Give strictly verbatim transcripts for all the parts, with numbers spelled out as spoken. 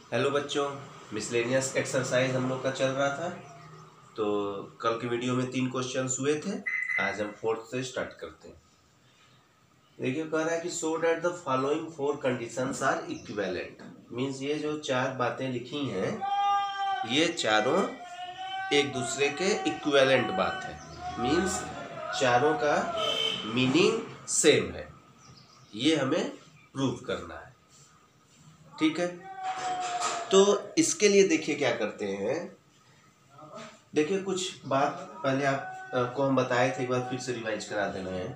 Hello बच्चों, miscellaneous exercise हम लोग का चल रहा था। तो कल के वीडियो में तीन क्वेश्चंस हुए थे। आज हम फोर्थ से स्टार्ट करते हैं। देखिए, कह रहा है कि so that the following four conditions are equivalent. Means ये जो चार बातें लिखी हैं ये चारों एक दूसरे के इक्विवेलेंट बात है। मीन्स चारों का मीनिंग सेम है, ये हमें प्रूव करना है। ठीक है, तो इसके लिए देखिए क्या करते हैं। देखिए, कुछ बात पहले आप आ, को हम बताए थे, एक बार फिर से रिवाइज करा देना है।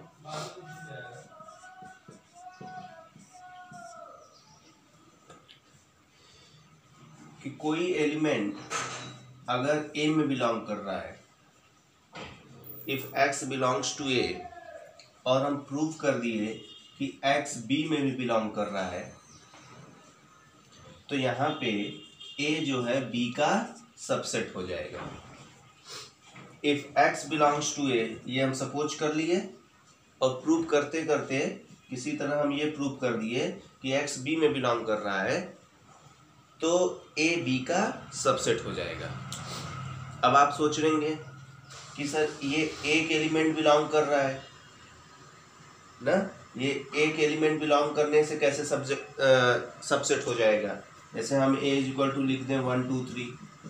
कि कोई एलिमेंट अगर ए में बिलोंग कर रहा है, if X belongs to A, और हम प्रूव कर दिए कि एक्स बी में भी बिलोंग कर रहा है, तो यहाँ पे ए जो है बी का सबसेट हो जाएगा। If X belongs to A, ये हम सपोज कर लिए, और प्रूव करते करते किसी तरह हम ये प्रूव कर दिए कि एक्स बी में बिलोंग कर रहा है, तो ए बी का सबसेट हो जाएगा। अब आप सोच रहेंगे कि सर ये एक एलिमेंट बिलोंग कर रहा है ना, ये एक एलिमेंट बिलोंग करने से कैसे सब्जेक्ट सबसेट हो जाएगा। जैसे हम ए इज इक्वल टू लिख दें वन टू थ्री,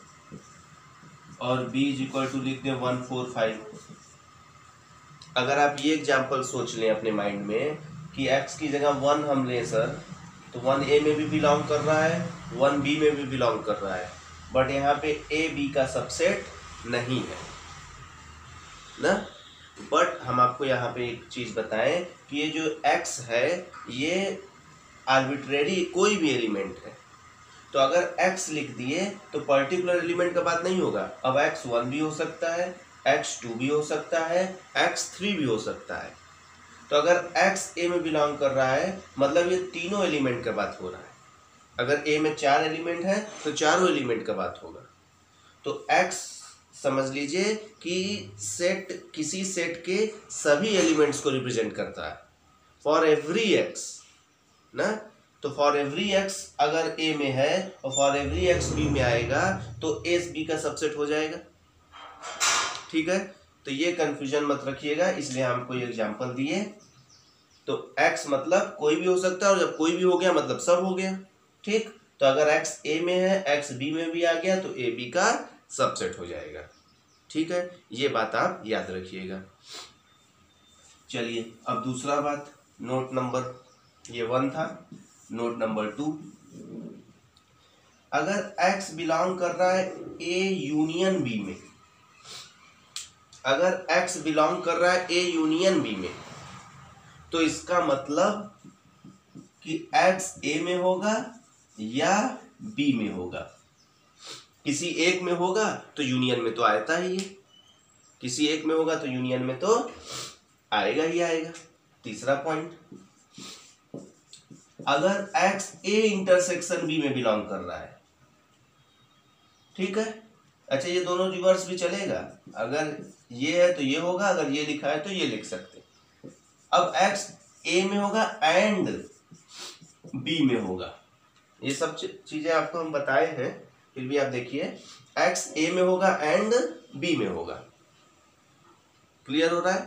और बी इज इक्वल टू लिख दें वन फोर फाइव। अगर आप ये एग्जाम्पल सोच लें अपने माइंड में कि x की जगह वन हम लें सर, तो वन ए में भी बिलोंग कर रहा है, वन बी में भी बिलोंग कर रहा है, बट यहाँ पे ए बी का सबसेट नहीं है ना। बट हम आपको यहाँ पे एक चीज़ बताएं कि ये जो x है ये आर्बिट्रेरी कोई भी एलिमेंट है। तो अगर x लिख दिए तो पर्टिकुलर एलिमेंट का बात नहीं होगा। अब x वन भी हो सकता है, एक्स टू भी हो सकता है, एक्स थ्री भी हो सकता है। तो अगर x a में बिलोंग कर रहा है मतलब ये तीनों एलिमेंट का बात हो रहा है। अगर a में चार एलिमेंट है तो चारों एलिमेंट का बात होगा। तो x समझ लीजिए कि सेट किसी सेट के सभी एलिमेंट्स को रिप्रेजेंट करता है, फॉर एवरी x ना। तो फॉर एवरी x अगर a में है और फॉर एवरी x b में आएगा तो a b का सबसेट हो जाएगा। ठीक है, तो ये कंफ्यूजन मत रखिएगा, इसलिए हमको ये एग्जांपल दिए। तो x मतलब कोई भी हो सकता है, और जब कोई भी हो गया मतलब सब हो गया। ठीक, तो अगर x a में है, x b में भी आ गया, तो a b का सबसेट हो जाएगा। ठीक है, ये बात आप याद रखिएगा। चलिए अब दूसरा बात, नोट नंबर ये वन था, नोट नंबर टू। अगर x बिलोंग कर रहा है a यूनियन b में, अगर x बिलोंग कर रहा है a यूनियन b में, तो इसका मतलब कि x a में होगा या b में होगा। किसी एक में होगा तो यूनियन में तो आता ही है, किसी एक में होगा तो यूनियन में तो आएगा ही आएगा। तीसरा पॉइंट, अगर x a इंटरसेक्शन b में बिलोंग कर रहा है, ठीक है। अच्छा, ये दोनों रिवर्स भी चलेगा, अगर ये है तो ये होगा, अगर ये लिखा है तो ये लिख सकते। अब x a में होगा एंड b में होगा, ये सब चीजें आपको हम बताए हैं, फिर भी आप देखिए x a में होगा एंड b में होगा। क्लियर हो रहा है?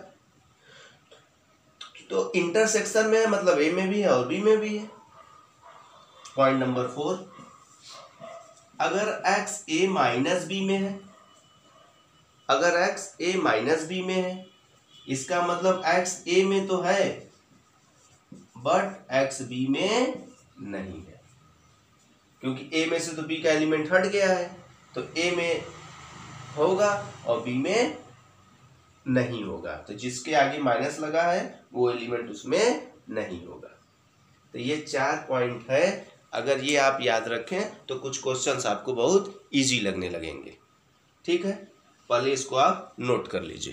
तो इंटरसेक्शन में है मतलब a में भी है और b में भी है। पॉइंट नंबर फोर, अगर x a माइनस b में है, अगर x a माइनस b में है, इसका मतलब x a में तो है बट x b में नहीं है, क्योंकि a में से तो b का एलिमेंट हट गया है, तो a में होगा और b में नहीं होगा। तो जिसके आगे माइनस लगा है वो एलिमेंट उसमें नहीं होगा। तो ये चार पॉइंट है, अगर ये आप याद रखें तो कुछ क्वेश्चंस आपको बहुत इजी लगने लगेंगे। ठीक है, पहले इसको आप नोट कर लीजिए।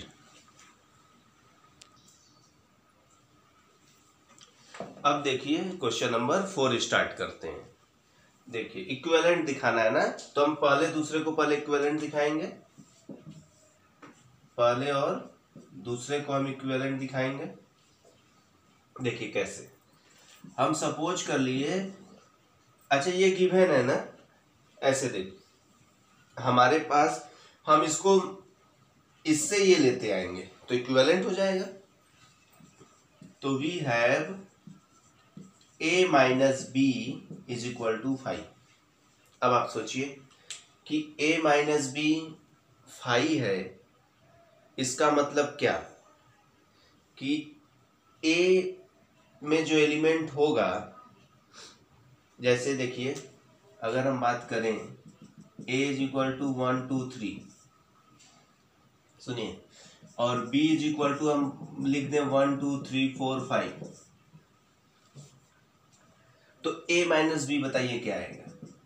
अब देखिए क्वेश्चन नंबर फोर स्टार्ट करते हैं। देखिए, इक्विवेलेंट दिखाना है ना, तो हम पहले दूसरे को पहले इक्विवेलेंट दिखाएंगे, पहले और दूसरे को हम इक्विवेलेंट दिखाएंगे। देखिए कैसे, हम सपोज कर लिए, अच्छा ये गिवन है ना ऐसे देख हमारे पास, हम इसको इससे ये लेते आएंगे तो इक्विवेलेंट हो जाएगा। तो we have a minus b is equal to five. अब आप सोचिए कि a माइनस बी फाइव है, इसका मतलब क्या कि a में जो एलिमेंट होगा, जैसे देखिए अगर हम बात करें a is equal to one two three, सुनिए, और b इज इक्वल टू हम लिख दें one two three four five, तो a माइनस बी बताइए क्या आएगा।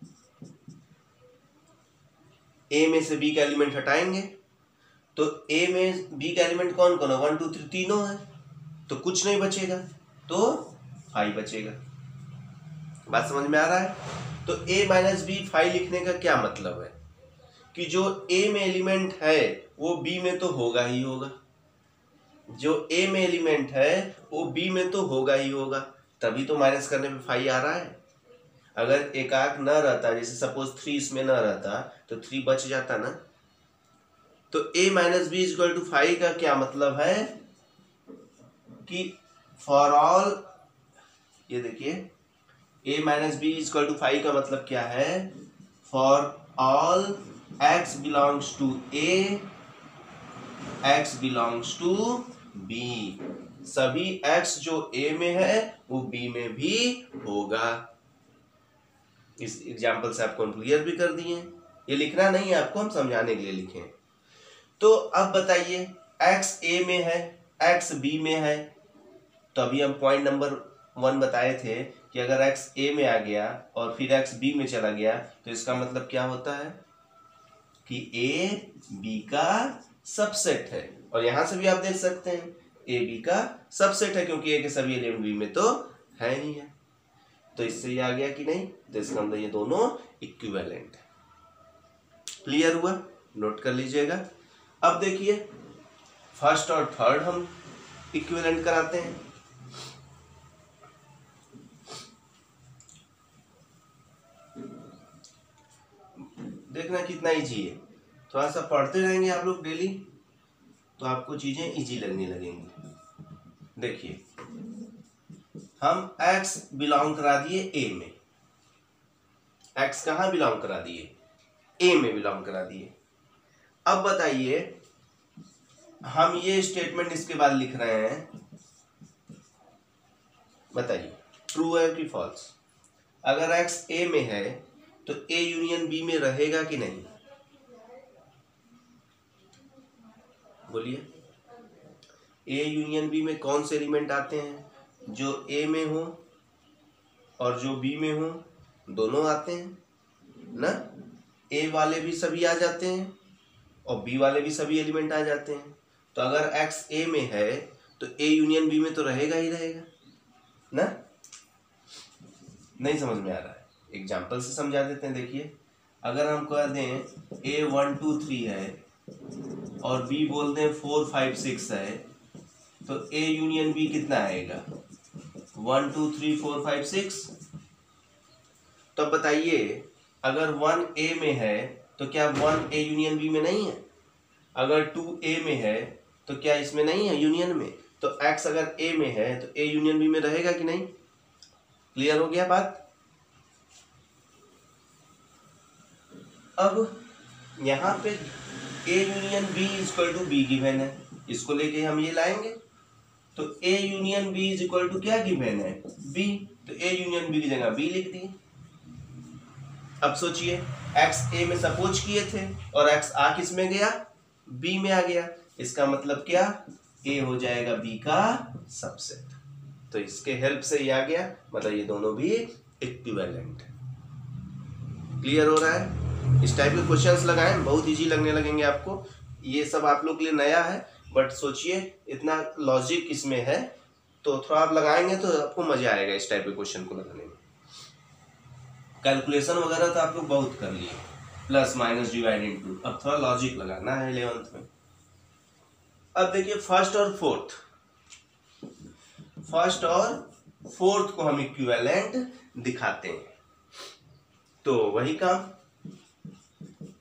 a में से b का एलिमेंट हटाएंगे तो a में b का एलिमेंट कौन कौन है, वन टू थ्री तीनों है, तो कुछ नहीं बचेगा, तो फाइव बचेगा। बात समझ में आ रहा है? तो a माइनस बी फाइव लिखने का क्या मतलब है कि जो a में एलिमेंट है वो b में तो होगा ही होगा, जो a में एलिमेंट है वो b में तो होगा ही होगा, तभी तो माइनस करने पे फाइव आ रहा है। अगर एकाक न रहता, जैसे सपोज थ्री इसमें न रहता तो थ्री बच जाता ना। तो a minus b is equal to five का क्या मतलब है कि फॉर ऑल, ये देखिए a minus b is equal to five का मतलब क्या है, for all x belongs to a, x belongs to b, सभी x जो a में है वो b में भी होगा। इस एग्जाम्पल से आपको क्लियर भी कर दिए, ये लिखना नहीं है आपको, हम समझाने के लिए लिखे। तो अब बताइए x a में है, x b में है, तो अभी हम पॉइंट नंबर वन बताए थे कि अगर x a में आ गया और फिर x b में चला गया तो इसका मतलब क्या होता है कि a b का सबसेट है, और यहां से भी आप देख सकते हैं a b का सबसेट है, क्योंकि a के सभी एलिमेंट b में तो है नहीं है। तो इससे ये आ गया कि नहीं, तो इसका मतलब ये दोनों इक्विवेलेंट है। क्लियर हुआ? नोट कर लीजिएगा। अब देखिए फर्स्ट और थर्ड हम इक्विवेलेंट कराते हैं। देखना कितना इजी है, थोड़ा सा पढ़ते रहेंगे आप लोग डेली तो आपको चीजें इजी लगने लगेंगी। देखिए हम x बिलोंग करा दिए a में, x कहाँ बिलोंग करा दिए, a में बिलोंग करा दिए। अब बताइए हम ये स्टेटमेंट इसके बाद लिख रहे हैं, बताइए ट्रू है कि फॉल्स। अगर x a में है तो a यूनियन b में रहेगा कि नहीं, बोलिए। a यूनियन b में कौन से एलिमेंट आते हैं, जो a में हो और जो b में हो, दोनों आते हैं ना। a वाले भी सभी आ जाते हैं और b वाले भी सभी एलिमेंट आ जाते हैं। तो अगर x a में है तो a यूनियन b में तो रहेगा ही रहेगा ना। नहीं समझ में आ रहा है, एग्जाम्पल से समझा देते हैं। देखिए अगर हम कह दें a वन टू थ्री है और b बोल दें फोर फाइव सिक्स है, तो a यूनियन b कितना आएगा, one two three four five six. तो बताइए अगर वन a में है तो क्या वन a यूनियन b में नहीं है, अगर टू a में है तो क्या इसमें नहीं है यूनियन में, तो x अगर a में है तो a यूनियन b में रहेगा कि नहीं। क्लियर हो गया बात। अब यहाँ पे a union b is equal to b given है, इसको लेके हम ये लाएंगे तो a union b is equal to क्या गिवन है, b, तो a यूनियन b की जगह b लिख दिए। अब सोचिए x a में सपोज किए थे और x आ किस में गया, b में आ गया, इसका मतलब क्या, a हो जाएगा b का सबसेट। तो इसके हेल्प से ये आ गया, मतलब ये दोनों भी इक्विवेलेंट है। क्लियर हो रहा है। इस टाइप के क्वेश्चंस लगाएं, बहुत इजी लगने लगेंगे आपको। ये सब आप लोग के लिए नया है, बट सोचिए इतना लॉजिक इसमें है, तो थोड़ा आप लगाएंगे तो आपको मजा आएगा इस टाइप के क्वेश्चन को लगाने में। कैलकुलेशन वगैरह तो आप लोग बहुत कर लिए, प्लस माइनस डिवाइड इनटू, अब थोड़ा लॉजिक लगाना है इलेवेंथ में। अब देखिए फर्स्ट और फोर्थ, फर्स्ट और फोर्थ को हम इक्विवेलेंट दिखाते हैं। तो वही काम,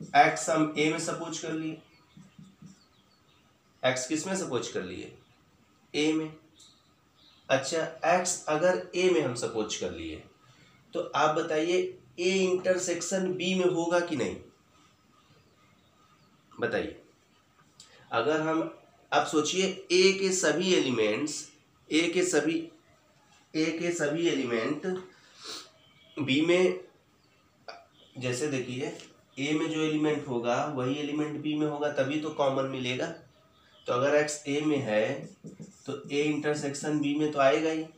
एक्स हम ए में सपोज कर लिए, एक्स किस में सपोज कर लिए, ए में। अच्छा एक्स अगर ए में हम सपोज कर लिए तो आप बताइए ए इंटरसेक्शन बी में होगा कि नहीं, बताइए। अगर हम आप सोचिए ए के सभी एलिमेंट्स, ए के सभी ए के सभी एलिमेंट बी में, जैसे देखिए ए में जो एलिमेंट होगा वही एलिमेंट बी में होगा, तभी तो कॉमन मिलेगा। तो अगर एक्स ए में है तो ए इंटरसेक्शन बी में तो आएगा ही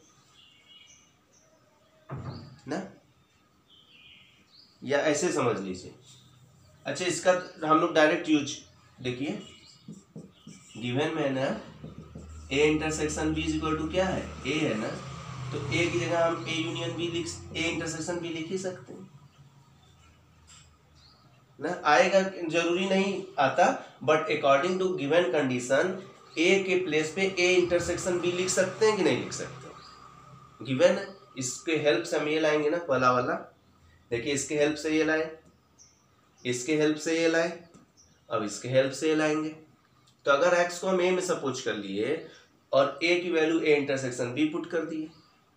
ना, या ऐसे समझ लीजिए। अच्छा इसका हम लोग डायरेक्ट यूज देखिए, गिवन में है ना a intersection b is equal to क्या है, ए है ना, तो ए की जगह हम ए यूनियन बी लिख, ए इंटरसेक्शन बी लिख ही सकते हैं ना, आएगा जरूरी नहीं आता, but according to given condition a के प्लेस पे ए इंटरसेक्शन बी लिख सकते हैं कि नहीं लिख सकते, गिवन है। इसके हेल्प से हम ये लाएंगे ना पहला वाला, देखिए इसके हेल्प से ये लाए, इसके हेल्प से ये लाए, अब इसके हेल्प से ये लाएंगे। तो अगर एक्स को हम ए में सपोज कर लिए और ए की value a intersection b put कर दिए,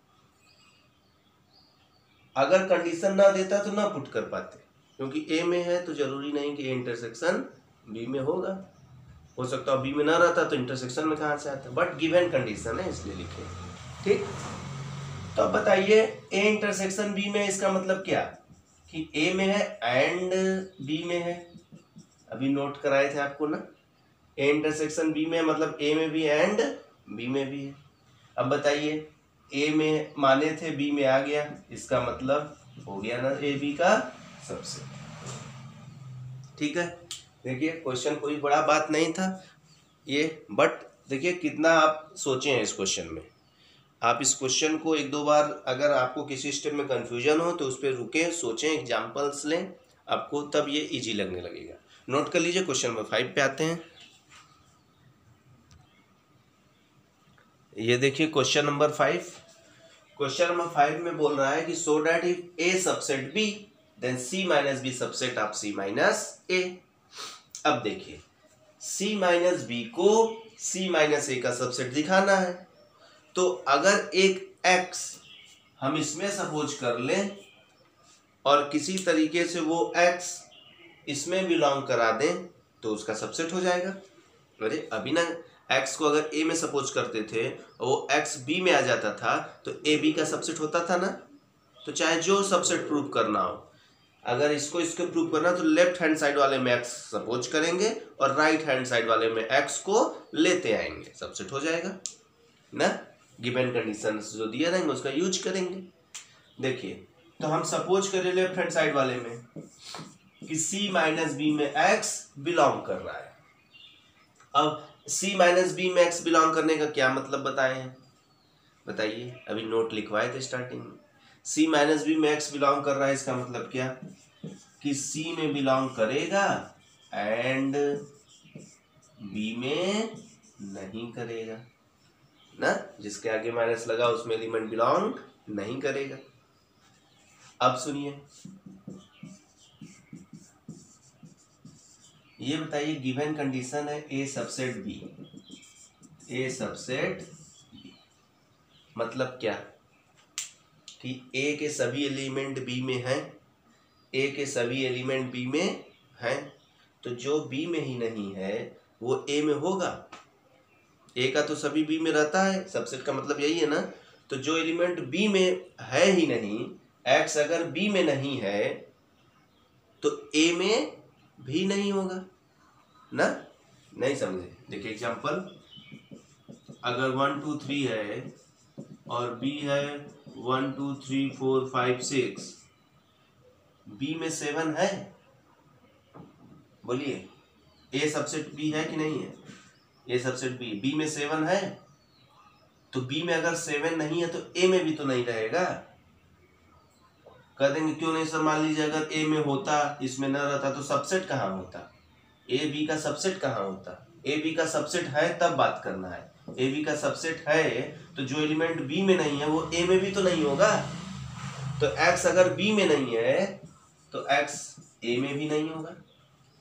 अगर कंडीशन ना देता तो ना पुट कर पाते, क्योंकि ए में है तो जरूरी नहीं कि ए इंटरसेक्शन बी में होगा, हो सकता है बी में ना रहता तो इंटरसेक्शन में कहाँ से आता, बट गिवन कंडीशन है इसलिए लिखे। ठीक, तो अब बताइए ए इंटरसेक्शन बी में, इसका मतलब क्या कि ए में है एंड बी में है, अभी नोट कराए थे आपको ना, ए इंटरसेक्शन बी में मतलब ए में भी एंड बी में भी है। अब बताइए ए में माने थे बी में आ गया, इसका मतलब हो गया ना ए बी का सबसेट। ठीक है, देखिए क्वेश्चन कोई बड़ा बात नहीं था ये, बट देखिए कितना आप सोचे हैं इस क्वेश्चन में। आप इस क्वेश्चन को एक दो बार, अगर आपको किसी स्टेप में कंफ्यूजन हो तो उस पर रुके, सोचें, एग्जाम्पल्स लें, आपको तब ये इजी लगने लगेगा। नोट कर लीजिए, क्वेश्चन नंबर फाइव पे आते हैं। ये देखिए question number five, question number five में बोल रहा है कि so that if a subset b then c minus b subset of c minus a. अब देखिए सी माइनस बी को सी माइनस ए का सबसेट दिखाना है, तो अगर एक x हम इसमें सपोज कर लें और किसी तरीके से वो x इसमें बिलोंग करा दें तो उसका सबसेट हो जाएगा। अरे अभी ना x को अगर a में सपोज करते थे और वो x b में आ जाता था तो a b का सबसेट होता था ना। तो चाहे जो सबसेट प्रूव करना हो, अगर इसको इसको प्रूव करना तो लेफ्ट हैंड साइड वाले में x सपोज करेंगे और राइट हैंड साइड वाले में x को लेते आएंगे, सबसेट हो जाएगा ना। गिवन कंडीशन जो दिया रहेंगे उसका यूज करेंगे। देखिए तो हम सपोज करें लेफ्ट हैंड साइड वाले में कि c माइनस बी में x बिलोंग कर रहा है। अब c माइनस बी में x बिलोंग करने का क्या मतलब बताए हैं, बताइए, अभी नोट लिखवाए थे स्टार्टिंग में। c माइनस बी में x बिलोंग कर रहा है, इसका मतलब क्या कि c में बिलोंग करेगा एंड b में नहीं करेगा ना, जिसके आगे माइनस लगा उसमें एलिमेंट बिलोंग नहीं करेगा। अब सुनिए, ये बताइए गिवन कंडीशन है a subset b, a subset b मतलब क्या कि ए के सभी एलिमेंट बी में हैं, ए के सभी एलिमेंट बी में हैं, तो जो बी में ही नहीं है वो ए में होगा। ए का तो सभी बी में रहता है, सबसेट का मतलब यही है ना। तो जो एलिमेंट बी में है ही नहीं, एक्स अगर बी में नहीं है तो ए में भी नहीं होगा ना, नहीं समझे। देखिए एग्जांपल, अगर वन टू थ्री है और बी है one two three four five six, b में सेवन है, बोलिए ए सबसेट बी है कि नहीं है, ए सबसेट बी, बी में सेवन है, तो बी में अगर सेवन नहीं है तो ए में भी तो नहीं रहेगा। कह देंगे क्यों नहीं सर, मान लीजिए अगर ए में होता इसमें न रहता तो सबसेट कहाँ होता, ए बी का सबसेट कहाँ होता, ए बी का सबसेट है तब बात करना है। ए बी का सबसेट है तो जो एलिमेंट बी में नहीं है वो ए में भी तो नहीं होगा। तो एक्स अगर बी में नहीं है तो एक्स ए में भी नहीं होगा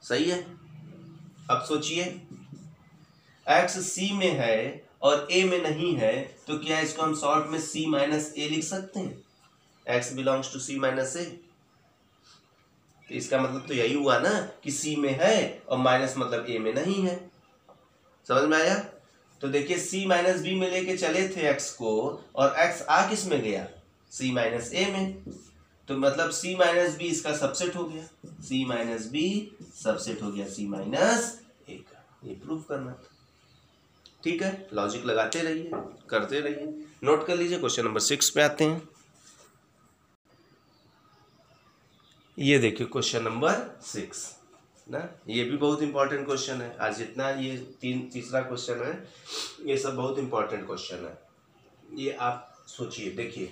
सही है। अब सोचिए x c में है और a में नहीं है, तो क्या इसको हम शॉर्ट में c माइनस ए लिख सकते हैं? x belongs to c minus a. तो इसका मतलब तो यही हुआ ना कि c में है और माइनस मतलब a में नहीं है। समझ में आया? तो देखिए c माइनस बी में लेके चले थे x को और x आ किस में गया? c माइनस ए में। तो मतलब c माइनस बी इसका सबसेट हो गया, c माइनस बी सबसेट हो गया c माइनस ए का। ये प्रूव करना था। ठीक है, लॉजिक लगाते रहिए, करते रहिए। नोट कर लीजिए। क्वेश्चन नंबर सिक्स पे आते हैं। ये देखिए क्वेश्चन नंबर सिक्स ना, ये भी बहुत इंपॉर्टेंट क्वेश्चन है। आज जितना ये तीन तीसरा क्वेश्चन है, ये सब बहुत इंपॉर्टेंट क्वेश्चन है। ये आप सोचिए, देखिए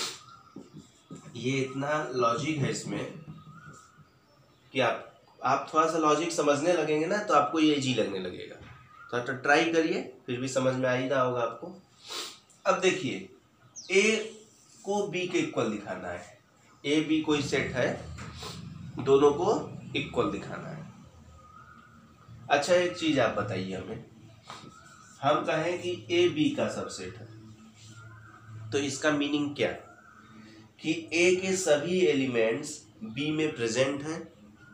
ये इतना लॉजिक है इसमें कि आप आप थोड़ा सा लॉजिक समझने लगेंगे ना तो आपको ये इजी लगने लगेगा। तो तो ट्राई करिए, फिर भी समझ में आ ही रहा होगा आपको। अब देखिए ए को बी के इक्वल दिखाना है। ए बी कोई सेट है, दोनों को इक्वल दिखाना है। अच्छा एक चीज आप बताइए हमें, हम कहें कि ए बी का सबसेट है, तो इसका मीनिंग क्या कि ए के सभी एलिमेंट्स बी में प्रेजेंट हैं,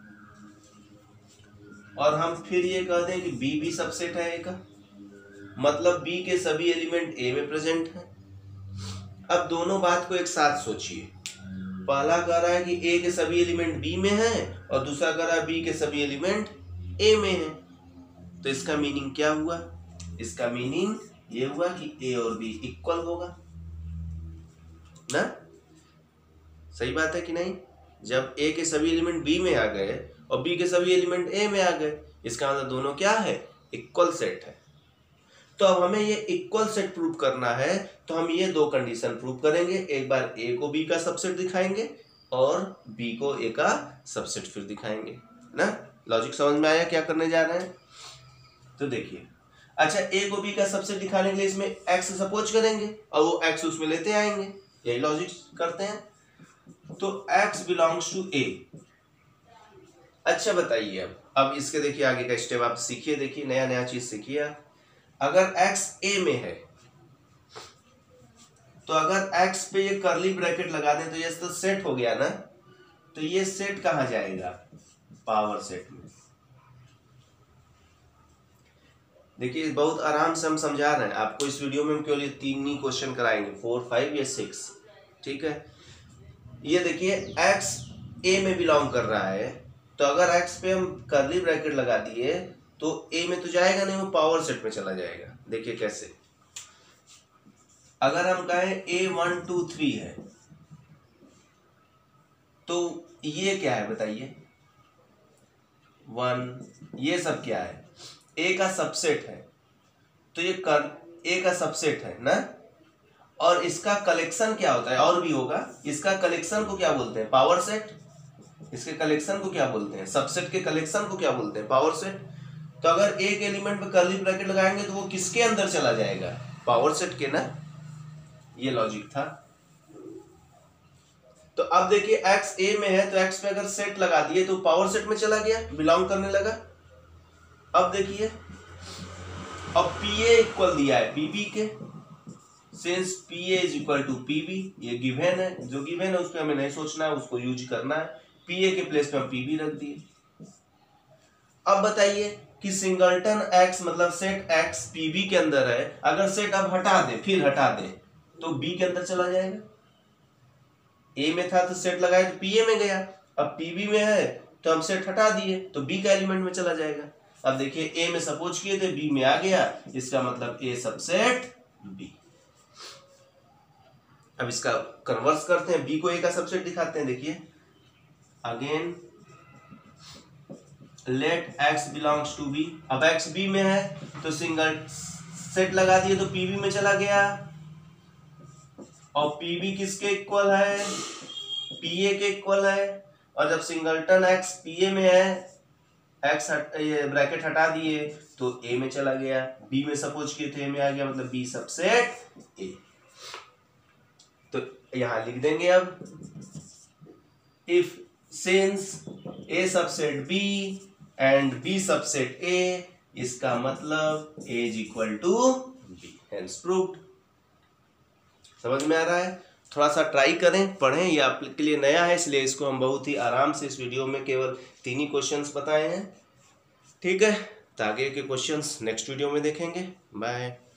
और हम फिर ये कह दें कि बी भी सबसेट है ए का, मतलब बी के सभी एलिमेंट ए में प्रेजेंट हैं। अब दोनों बात को एक साथ सोचिए। पहला कह रहा है कि ए के सभी एलिमेंट बी में हैं और दूसरा कह रहा है बी के सभी एलिमेंट ए में हैं। तो इसका मीनिंग क्या हुआ? इसका मीनिंग ये हुआ कि ए और बी इक्वल होगा ना। सही बात है कि नहीं? जब ए के सभी एलिमेंट बी में आ गए और बी के सभी एलिमेंट ए में आ गए, इसका मतलब दोनों क्या है? इक्वल सेट है। तो अब हमें ये इक्वल सेट प्रूव करना है, तो हम ये दो कंडीशन प्रूव करेंगे। एक बार ए को बी का सबसेट दिखाएंगे और बी को ए का सबसेट फिर दिखाएंगे ना। लॉजिक समझ में आया क्या करने जा रहे हैं? तो देखिए, अच्छा ए को बी का सबसेट दिखाने के लिए इसमें एक्स सपोज करेंगे और वो एक्स उसमें लेते आएंगे। यही लॉजिक करते हैं। तो x बिलोंग्स टू ए। अच्छा बताइए, अब अब इसके देखिए आगे का स्टेप आप सीखिए, देखिए नया नया चीज सीखिए। अगर x a में है तो अगर x पे ये कर्ली ब्रैकेट लगा दें तो ये तो सेट हो गया ना। तो ये सेट कहां जाएगा? पावर सेट में। देखिए बहुत आराम से हम समझा रहे हैं आपको। इस वीडियो में हम केवल ये तीन ही क्वेश्चन कराएंगे, फोर फाइव या सिक्स। ठीक है, ये देखिए x a में बिलोंग कर रहा है, तो अगर x पे हम कर्ली ब्रैकेट लगा दिए तो a में तो जाएगा नहीं, वो पावर सेट में चला जाएगा। देखिए कैसे। अगर हम कहें a वन टू थ्री है तो ये क्या है बताइए? वन, ये सब क्या है? a का सबसेट है, तो ये कर a का सबसेट है ना। और इसका कलेक्शन क्या होता है? और भी होगा। इसका कलेक्शन को क्या बोलते हैं? Power set. इसके कलेक्शन को क्या बोलते हैं? सबसेट के कलेक्शन को क्या बोलते हैं? Power set. तो अगर एक एलिमेंट पे कर्ली ब्रैकेट लगाएंगे तो वो किसके अंदर चला जाएगा? पावर सेट के ना। ये लॉजिक था। तो अब देखिए x a में है तो x पे अगर सेट लगा दिए तो पावर सेट में चला गया, बिलोंग करने लगा। अब देखिए, अब P A इक्वल दिया है P B के, since P A is equal to P B, ये गिवन है। जो गिवन है उस पर हमें नहीं सोचना है, उसको यूज करना है। P A के प्लेस पे हम P B रख दिए। अब बताइए कि सिंगलटन x मतलब सेट x P B के अंदर है, अगर सेट अब हटा दे फिर हटा दे तो B के अंदर चला जाएगा। A में था तो सेट लगाए तो P A में गया, अब P B में है तो हम सेट हटा दिए तो B का एलिमेंट में चला जाएगा। अब देखिए A में सपोज किए थे, B में आ गया, इसका मतलब A सबसेट B। अब इसका कन्वर्स करते हैं, B को A का सबसेट दिखाते हैं। देखिए again let x belongs to B। अब x B में है तो सिंगल सेट लगा दिए तो P B में चला गया, और P B किसके इक्वल है? P A के इक्वल है। और जब सिंगलटन x P A में है, x हट, ये ब्रैकेट हटा दिए तो A में चला गया, B में सपोज किए थे A में आ गया, मतलब B सबसेट A। तो यहां लिख देंगे अब if since A subset B and b subset a, इसका मतलब a is equal to b, hence proved. समझ में आ रहा है? थोड़ा सा ट्राई करें, पढ़ें, ये आपके लिए नया है इसलिए इसको हम बहुत ही आराम से इस वीडियो में केवल तीन ही क्वेश्चंस बताए हैं। ठीक है, तो आगे के क्वेश्चंस नेक्स्ट वीडियो में देखेंगे। बाय।